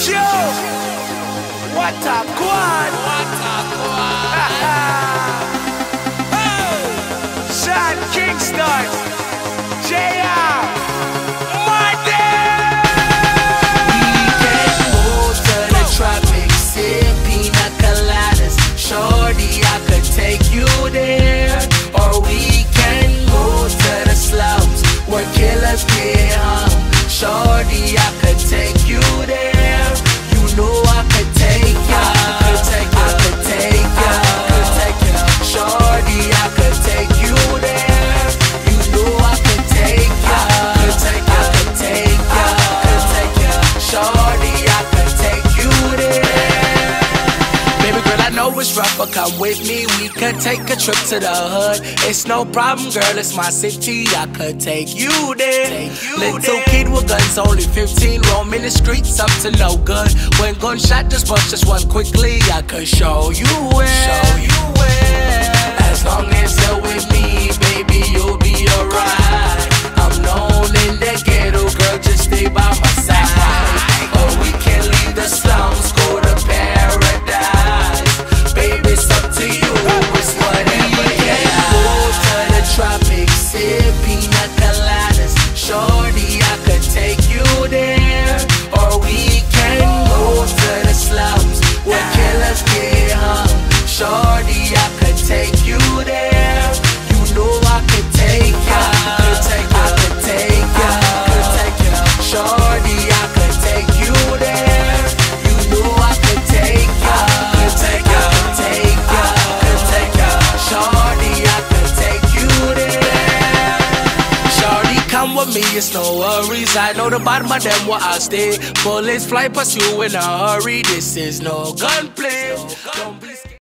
What a quad! Sean Kingston, JR, Monday! We can move to the tropics, sip pina coladas. Shorty, I could take you there. Or we can move to the slums where killers get hung. Shorty, I could take you there. You know I could take ya. I could take ya. Shorty, I could take you there. You know I could take ya. I could take ya. Shorty, I could take you there. Baby girl, I know it's rough, but come with me. We could take a trip to the hood. It's no problem, girl, it's my city. I could take you there. Little kid with guns, only 15, roaming the streets up to no good. When gunshot just bust just one quickly, I could show you where. As long as you're with me, baby, you'll be alright. I'm known in the ghetto, girl, just stay by my side. Or we can leave the slums, go to paradise. Baby, it's up to you, it's whatever, yeah. Move to the tropics, sip pina coladas. Shorty, I could take you there. Or we can move to the slums where killers get hung. Shorty, I could take you there. You know I could take ya. I could take ya. Shorty, I could take you there. You know I could take ya. I could take ya. Shorty, I could take you there. Shorty, come with me, it's no worries. I know the bottom of them where I stay. Bullets fly past you in a hurry. This is no gunplay. Don't be